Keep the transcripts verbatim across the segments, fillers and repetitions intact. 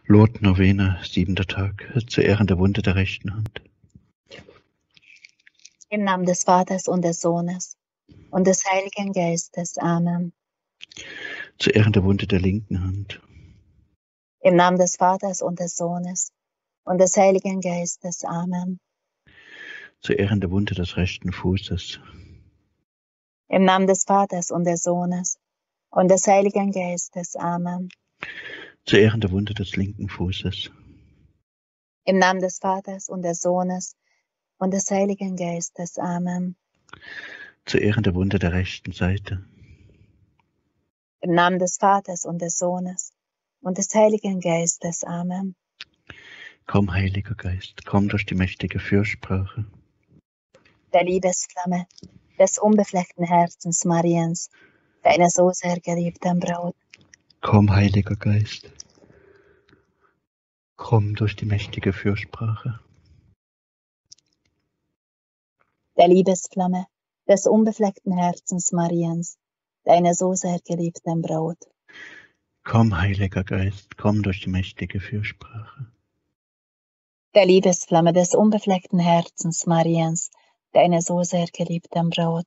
Lourdes Novene, siebenter Tag, zu Ehren der Wunde der rechten Hand. Im Namen des Vaters und des Sohnes und des Heiligen Geistes. Amen. Zu Ehren der Wunde der linken Hand. Im Namen des Vaters und des Sohnes und des Heiligen Geistes. Amen. Zu Ehren der Wunde des rechten Fußes. Im Namen des Vaters und des Sohnes und des Heiligen Geistes. Amen. Zu Ehren der Wunde des linken Fußes. Im Namen des Vaters und des Sohnes und des Heiligen Geistes. Amen. Zu Ehren der Wunde der rechten Seite. Im Namen des Vaters und des Sohnes und des Heiligen Geistes. Amen. Komm, Heiliger Geist, komm durch die mächtige Fürsprache Der Liebesflamme des unbefleckten Herzens Mariens, deiner so sehr geliebten Braut. Komm, Heiliger Geist, komm durch die mächtige Fürsprache Der Liebesflamme des unbefleckten Herzens Mariens, deiner so sehr geliebten Braut. Komm, Heiliger Geist, komm durch die mächtige Fürsprache Der Liebesflamme des unbefleckten Herzens Mariens, deiner so sehr geliebten Braut.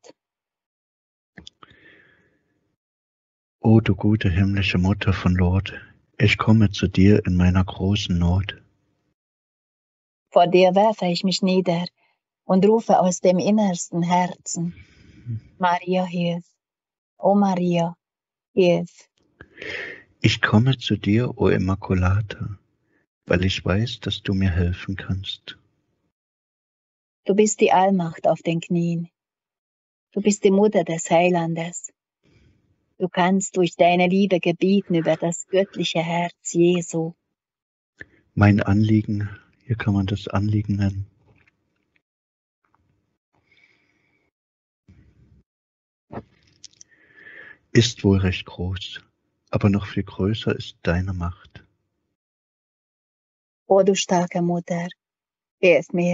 O du gute himmlische Mutter von Lourdes, ich komme zu dir in meiner großen Not. Vor dir werfe ich mich nieder und rufe aus dem innersten Herzen: Maria, hilf! O Maria, hilf! Ich komme zu dir, o Immaculata, weil ich weiß, dass du mir helfen kannst. Du bist die Allmacht auf den Knien. Du bist die Mutter des Heilandes. Du kannst durch deine Liebe gebieten über das göttliche Herz Jesu. Mein Anliegen, hier kann man das Anliegen nennen, ist wohl recht groß, aber noch viel größer ist deine Macht. O du starke Mutter, hilf mir.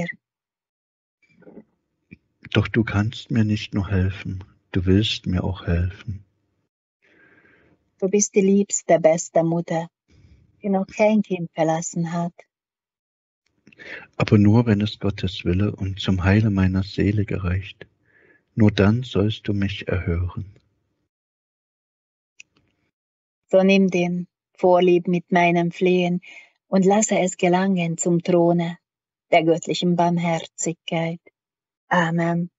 Doch du kannst mir nicht nur helfen, du willst mir auch helfen. Du bist die liebste, beste Mutter, die noch kein Kind verlassen hat. Aber nur wenn es Gottes Wille und zum Heile meiner Seele gereicht, nur dann sollst du mich erhören. So nimm den Vorlieb mit meinem Flehen und lasse es gelangen zum Throne der göttlichen Barmherzigkeit. Amen.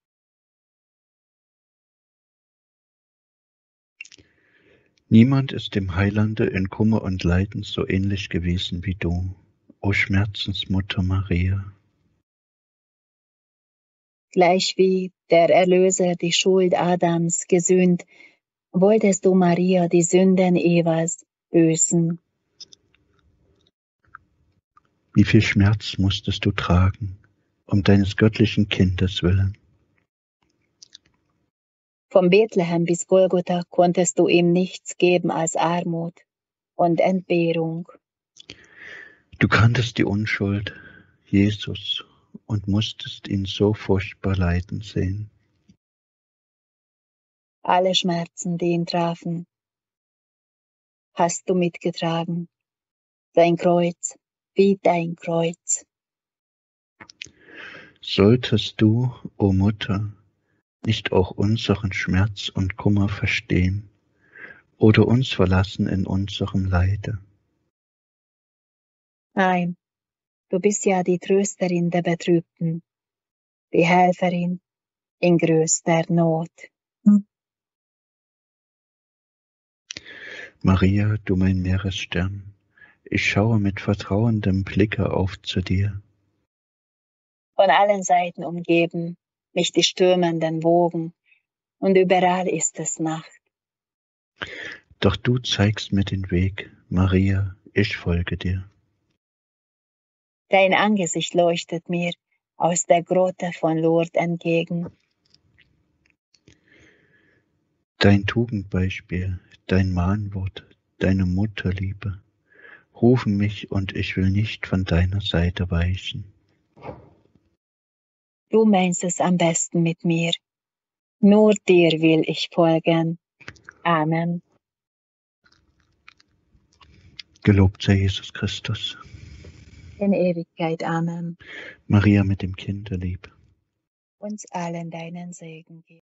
Niemand ist dem Heilande in Kummer und Leiden so ähnlich gewesen wie du, o Schmerzensmutter Maria. Gleichwie der Erlöser die Schuld Adams gesühnt, wolltest du, Maria, die Sünden Evas büßen. Wie viel Schmerz musstest du tragen, um deines göttlichen Kindes willen. Von Bethlehem bis Golgotha konntest du ihm nichts geben als Armut und Entbehrung. Du kanntest die Unschuld, Jesus, und musstest ihn so furchtbar leiden sehen. Alle Schmerzen, die ihn trafen, hast du mitgetragen. Dein Kreuz, wie dein Kreuz. Solltest du, o Mutter, nicht auch unseren Schmerz und Kummer verstehen oder uns verlassen in unserem Leide? Nein, du bist ja die Trösterin der Betrübten, die Helferin in größter Not. Hm. Maria, du mein Meeresstern, ich schaue mit vertrauendem Blicke auf zu dir. Von allen Seiten umgeben mich die stürmenden Wogen, und überall ist es Nacht. Doch du zeigst mir den Weg, Maria, ich folge dir. Dein Angesicht leuchtet mir aus der Grotte von Lourdes entgegen. Dein Tugendbeispiel, dein Mahnwort, deine Mutterliebe rufen mich, und ich will nicht von deiner Seite weichen. Du meinst es am besten mit mir. Nur dir will ich folgen. Amen. Gelobt sei Jesus Christus. In Ewigkeit. Amen. Maria mit dem Kinderlieb. Uns allen deinen Segen gib.